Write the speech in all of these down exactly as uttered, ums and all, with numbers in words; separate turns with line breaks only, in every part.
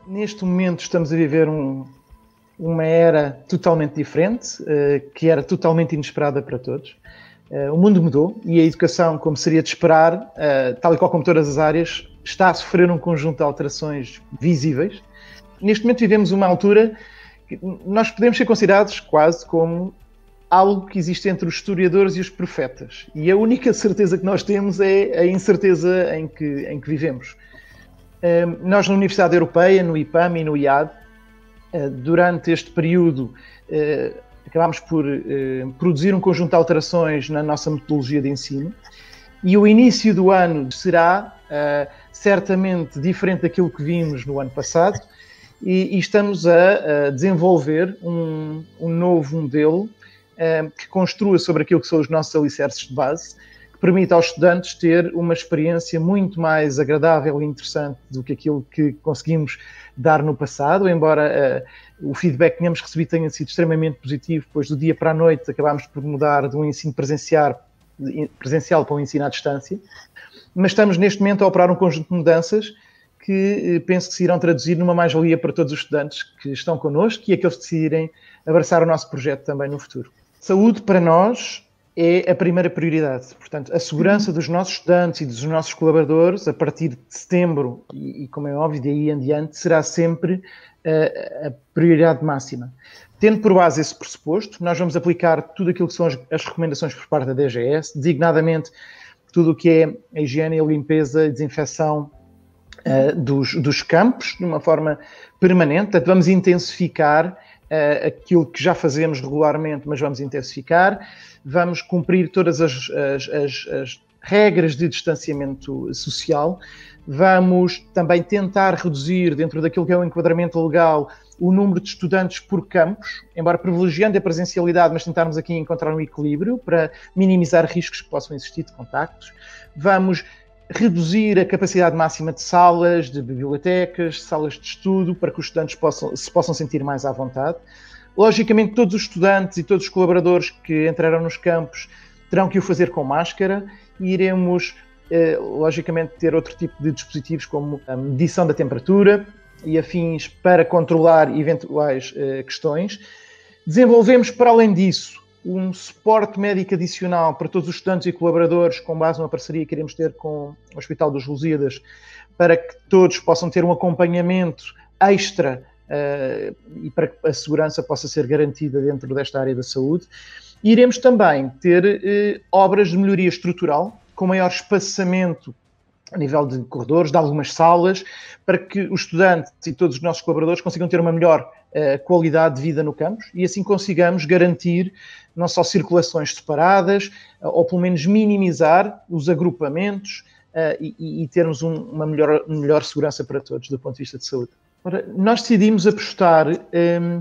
Neste momento estamos a viver um, uma era totalmente diferente, uh, que era totalmente inesperada para todos. Uh, o mundo mudou e a educação, como seria de esperar, uh, tal e qual como todas as áreas, está a sofrer um conjunto de alterações visíveis. Neste momento vivemos uma altura que nós podemos ser considerados quase como algo que existe entre os historiadores e os profetas. E a única certeza que nós temos é a incerteza em que, em que vivemos. Nós, na Universidade Europeia, no IPAM e no I A D, durante este período, acabámos por produzir um conjunto de alterações na nossa metodologia de ensino e o início do ano será certamente diferente daquilo que vimos no ano passado e, e estamos a, a desenvolver um, um novo modelo que construa sobre aquilo que são os nossos alicerces de base, permite aos estudantes ter uma experiência muito mais agradável e interessante do que aquilo que conseguimos dar no passado, embora uh, o feedback que tínhamos recebido tenha sido extremamente positivo, pois do dia para a noite acabámos por mudar de um ensino presencial, presencial para um ensino à distância, mas estamos neste momento a operar um conjunto de mudanças que uh, penso que se irão traduzir numa mais-valia para todos os estudantes que estão connosco e aqueles que decidirem abraçar o nosso projeto também no futuro. Saúde para nós é a primeira prioridade. Portanto, a segurança dos nossos estudantes e dos nossos colaboradores, a partir de setembro, e, e como é óbvio, de aí em diante, será sempre uh, a prioridade máxima. Tendo por base esse pressuposto, nós vamos aplicar tudo aquilo que são as, as recomendações por parte da D G S, designadamente tudo o que é a higiene, a limpeza e desinfecção uh, dos, dos campos, de uma forma permanente. Portanto, vamos intensificar Uh, aquilo que já fazemos regularmente, mas vamos intensificar, vamos cumprir todas as, as, as, as regras de distanciamento social, vamos também tentar reduzir, dentro daquilo que é o enquadramento legal, o número de estudantes por campus, embora privilegiando a presencialidade, mas tentarmos aqui encontrar um equilíbrio para minimizar riscos que possam existir de contactos, vamos reduzir a capacidade máxima de salas, de bibliotecas, salas de estudo, para que os estudantes possam, se possam sentir mais à vontade. Logicamente, todos os estudantes e todos os colaboradores que entrarão nos campos terão que o fazer com máscara e iremos, eh, logicamente, ter outro tipo de dispositivos, como a medição da temperatura e afins para controlar eventuais eh, questões. Desenvolvemos, para além disso, um suporte médico adicional para todos os estudantes e colaboradores, com base numa parceria que iremos ter com o Hospital dos Lusíadas, para que todos possam ter um acompanhamento extra uh, e para que a segurança possa ser garantida dentro desta área da saúde. E iremos também ter uh, obras de melhoria estrutural, com maior espaçamento a nível de corredores, de algumas salas, para que os estudantes e todos os nossos colaboradores consigam ter uma melhor uh, qualidade de vida no campus e assim consigamos garantir não só circulações separadas, uh, ou pelo menos minimizar os agrupamentos uh, e, e termos um, uma melhor, melhor segurança para todos do ponto de vista de saúde. Ora, nós decidimos apostar um,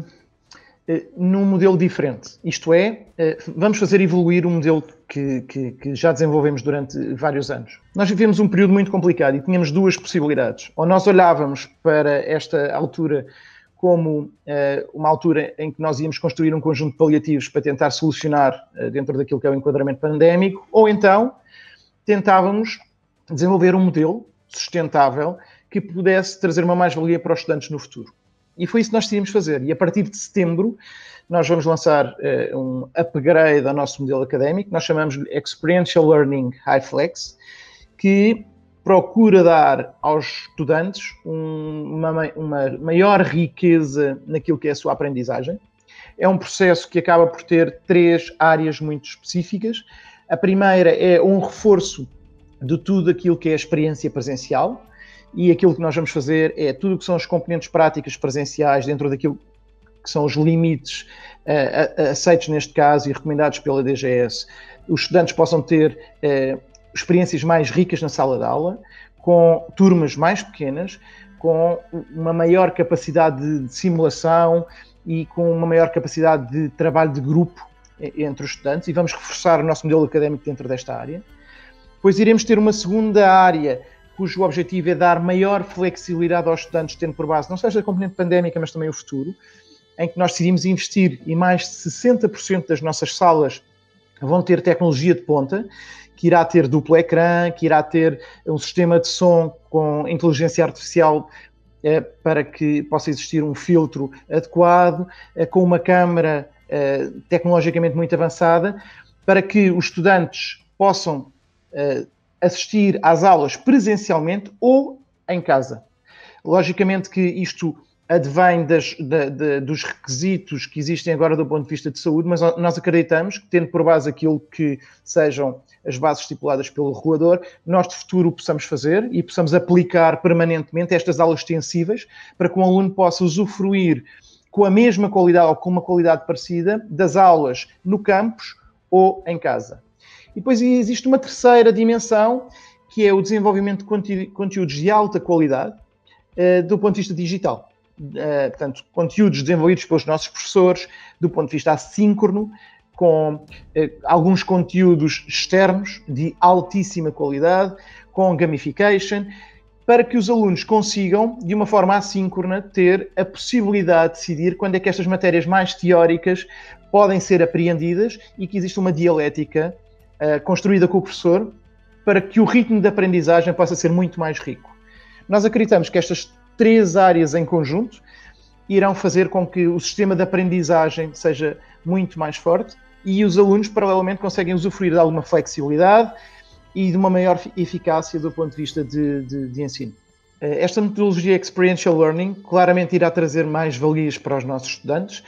num modelo diferente, isto é, vamos fazer evoluir um modelo que, que, que já desenvolvemos durante vários anos. Nós vivemos um período muito complicado e tínhamos duas possibilidades. Ou nós olhávamos para esta altura como uh, uma altura em que nós íamos construir um conjunto de paliativos para tentar solucionar uh, dentro daquilo que é o enquadramento pandémico, ou então tentávamos desenvolver um modelo sustentável que pudesse trazer uma mais-valia para os estudantes no futuro. E foi isso que nós decidimos fazer. E a partir de setembro, nós vamos lançar uh, um upgrade ao nosso modelo académico, nós chamamos-lhe Experiential Learning High Flex, que procura dar aos estudantes um, uma, uma maior riqueza naquilo que é a sua aprendizagem. É um processo que acaba por ter três áreas muito específicas. A primeira é um reforço de tudo aquilo que é a experiência presencial, e aquilo que nós vamos fazer é tudo o que são as componentes práticas presenciais dentro daquilo que são os limites uh, aceitos neste caso e recomendados pela D G S. Os estudantes possam ter uh, experiências mais ricas na sala de aula, com turmas mais pequenas, com uma maior capacidade de simulação e com uma maior capacidade de trabalho de grupo entre os estudantes, e vamos reforçar o nosso modelo académico dentro desta área. Depois iremos ter uma segunda área cujo objetivo é dar maior flexibilidade aos estudantes, tendo por base não só a componente pandémica, mas também o futuro, em que nós decidimos investir e mais de sessenta por cento das nossas salas vão ter tecnologia de ponta, que irá ter duplo ecrã, que irá ter um sistema de som com inteligência artificial eh, para que possa existir um filtro adequado, eh, com uma câmara eh, tecnologicamente muito avançada, para que os estudantes possam eh, assistir às aulas presencialmente ou em casa. Logicamente que isto advém das, da, da, dos requisitos que existem agora do ponto de vista de saúde, mas nós acreditamos que, tendo por base aquilo que sejam as bases estipuladas pelo regulador, nós de futuro o possamos fazer e possamos aplicar permanentemente estas aulas extensivas para que o aluno possa usufruir com a mesma qualidade ou com uma qualidade parecida das aulas no campus ou em casa. E depois existe uma terceira dimensão, que é o desenvolvimento de conteúdos de alta qualidade uh, do ponto de vista digital. Uh, portanto, conteúdos desenvolvidos pelos nossos professores do ponto de vista assíncrono, com uh, alguns conteúdos externos de altíssima qualidade, com gamification, para que os alunos consigam, de uma forma assíncrona, ter a possibilidade de decidir quando é que estas matérias mais teóricas podem ser apreendidas e que existe uma dialética uh, construída com o professor para que o ritmo de aprendizagem possa ser muito mais rico. Nós acreditamos que estas três áreas em conjunto irão fazer com que o sistema de aprendizagem seja muito mais forte e os alunos, paralelamente, conseguem usufruir de alguma flexibilidade e de uma maior eficácia do ponto de vista de, de, de ensino. Esta metodologia Experiential Learning claramente irá trazer mais valias para os nossos estudantes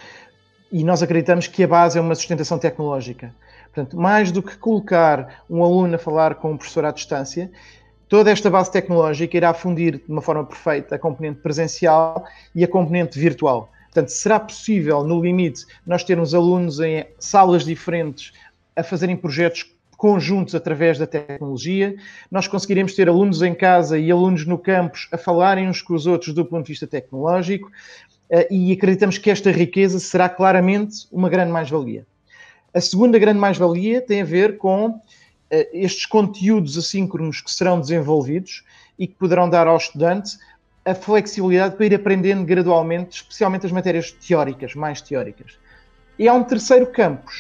e nós acreditamos que a base é uma sustentação tecnológica. Portanto, mais do que colocar um aluno a falar com um professor à distância, toda esta base tecnológica irá fundir de uma forma perfeita a componente presencial e a componente virtual. Portanto, será possível, no limite, nós termos alunos em salas diferentes a fazerem projetos conjuntos através da tecnologia. Nós conseguiremos ter alunos em casa e alunos no campus a falarem uns com os outros do ponto de vista tecnológico e acreditamos que esta riqueza será claramente uma grande mais-valia. A segunda grande mais-valia tem a ver com estes conteúdos assíncronos que serão desenvolvidos e que poderão dar ao estudante a flexibilidade para ir aprendendo gradualmente, especialmente as matérias teóricas, mais teóricas. E há um terceiro campus,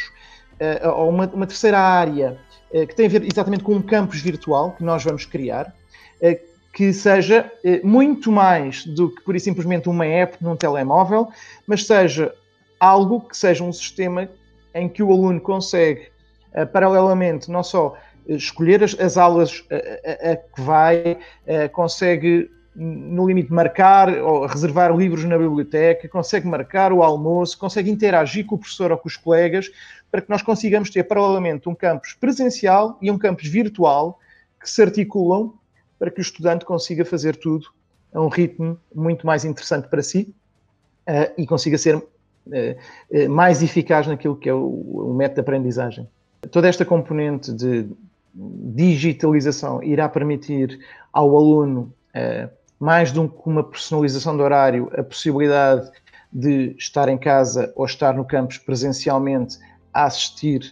ou uma, uma terceira área, que tem a ver exatamente com um campus virtual que nós vamos criar, que seja muito mais do que, pura e simplesmente, uma app num telemóvel, mas seja algo que seja um sistema em que o aluno consegue, Uh, paralelamente, não só uh, escolher as, as aulas a, a, a que vai, uh, consegue, no limite, marcar ou reservar livros na biblioteca, consegue marcar o almoço, consegue interagir com o professor ou com os colegas, para que nós consigamos ter, paralelamente, um campus presencial e um campus virtual que se articulam para que o estudante consiga fazer tudo a um ritmo muito mais interessante para si uh, e consiga ser uh, uh, mais eficaz naquilo que é o, o método de aprendizagem. Toda esta componente de digitalização irá permitir ao aluno, mais do que uma personalização do horário, a possibilidade de estar em casa ou estar no campus presencialmente a assistir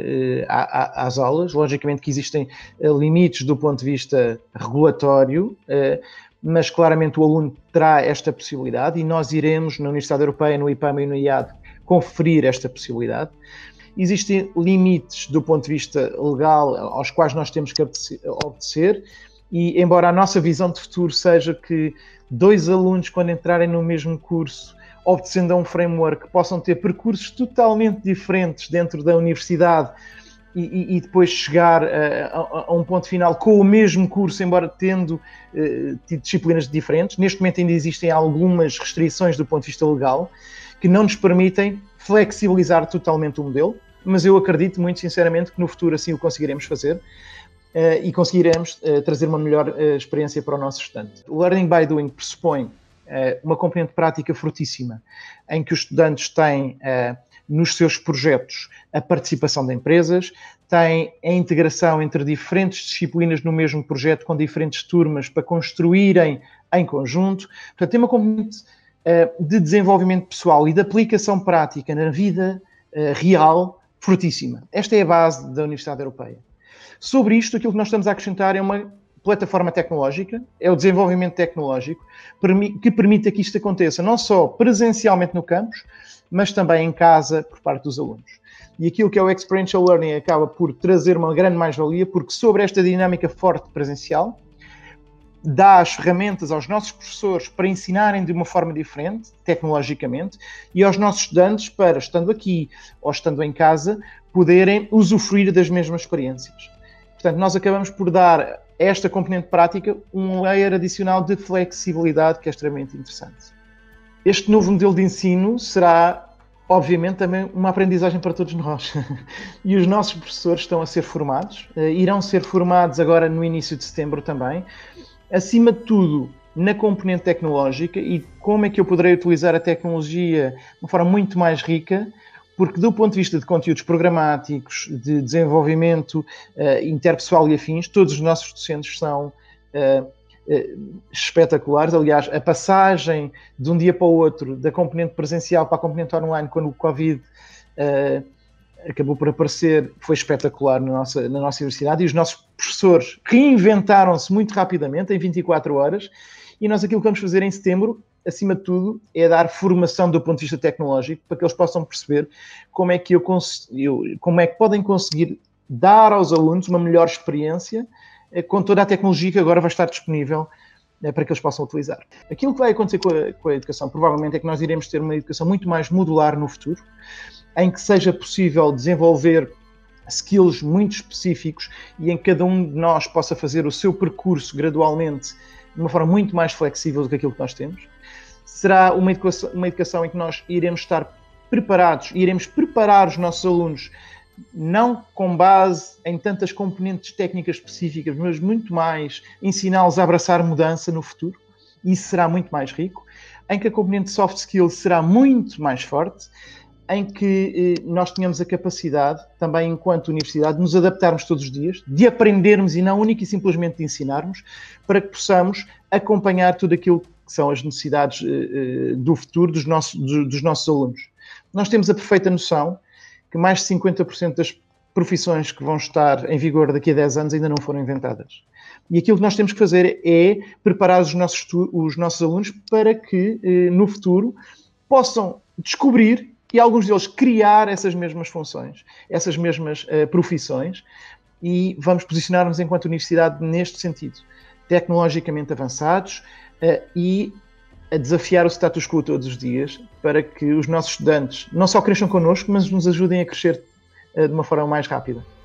às aulas. Logicamente que existem limites do ponto de vista regulatório, mas claramente o aluno terá esta possibilidade e nós iremos, na Universidade Europeia, no IPAMA e no I A D, conferir esta possibilidade. Existem limites do ponto de vista legal aos quais nós temos que obedecer e, embora a nossa visão de futuro seja que dois alunos, quando entrarem no mesmo curso, obedecendo a um framework, possam ter percursos totalmente diferentes dentro da universidade e, e, e depois chegar a, a, a um ponto final com o mesmo curso, embora tendo uh, tido disciplinas diferentes. Neste momento ainda existem algumas restrições do ponto de vista legal que não nos permitem flexibilizar totalmente o modelo, mas eu acredito muito sinceramente que no futuro assim o conseguiremos fazer uh, e conseguiremos uh, trazer uma melhor uh, experiência para o nosso estudante. O Learning by Doing pressupõe uh, uma componente prática fortíssima, em que os estudantes têm uh, nos seus projetos a participação de empresas, têm a integração entre diferentes disciplinas no mesmo projeto com diferentes turmas para construírem em conjunto. Portanto, tem uma componente uh, de desenvolvimento pessoal e de aplicação prática na vida uh, real fortíssima. Esta é a base da Universidade Europeia. Sobre isto, aquilo que nós estamos a acrescentar é uma plataforma tecnológica, é o desenvolvimento tecnológico que permite que isto aconteça não só presencialmente no campus, mas também em casa por parte dos alunos. E aquilo que é o Experiential Learning acaba por trazer uma grande mais-valia, porque sobre esta dinâmica forte presencial, dá as ferramentas aos nossos professores para ensinarem de uma forma diferente, tecnologicamente, e aos nossos estudantes para, estando aqui ou estando em casa, poderem usufruir das mesmas experiências. Portanto, nós acabamos por dar a esta componente prática um layer adicional de flexibilidade que é extremamente interessante. Este novo modelo de ensino será, obviamente, também uma aprendizagem para todos nós. E os nossos professores estão a ser formados, irão ser formados agora no início de setembro também, acima de tudo na componente tecnológica e como é que eu poderei utilizar a tecnologia de uma forma muito mais rica, porque do ponto de vista de conteúdos programáticos, de desenvolvimento uh, interpessoal e afins, todos os nossos docentes são uh, uh, espetaculares. Aliás, a passagem de um dia para o outro da componente presencial para a componente online, quando o Covid uh, acabou por aparecer, foi espetacular na nossa, na nossa universidade, e os nossos professores reinventaram-se muito rapidamente, em vinte e quatro horas, e nós aquilo que vamos fazer em setembro, acima de tudo, é dar formação do ponto de vista tecnológico, para que eles possam perceber como é que, eu eu, como é que podem conseguir dar aos alunos uma melhor experiência com toda a tecnologia que agora vai estar disponível para que eles possam utilizar. Aquilo que vai acontecer com a, com a educação, provavelmente, é que nós iremos ter uma educação muito mais modular no futuro, em que seja possível desenvolver skills muito específicos e em que cada um de nós possa fazer o seu percurso gradualmente de uma forma muito mais flexível do que aquilo que nós temos. Será uma educação, uma educação em que nós iremos estar preparados, iremos preparar os nossos alunos não com base em tantas componentes técnicas específicas, mas muito mais ensiná-los a abraçar mudança no futuro. Isso será muito mais rico, em que a componente soft skills será muito mais forte, em que eh, nós tenhamos a capacidade, também enquanto universidade, de nos adaptarmos todos os dias, de aprendermos e não única e simplesmente de ensinarmos, para que possamos acompanhar tudo aquilo que são as necessidades eh, do futuro dos nossos, do, dos nossos alunos. Nós temos a perfeita noção que mais de cinquenta por cento das profissões que vão estar em vigor daqui a dez anos ainda não foram inventadas. E aquilo que nós temos que fazer é preparar os nossos, os nossos alunos para que, eh, no futuro, possam descobrir e alguns deles criar essas mesmas funções, essas mesmas uh, profissões, e vamos posicionar-nos enquanto universidade neste sentido, tecnologicamente avançados uh, e a desafiar o status quo todos os dias para que os nossos estudantes não só cresçam connosco, mas nos ajudem a crescer uh, de uma forma mais rápida.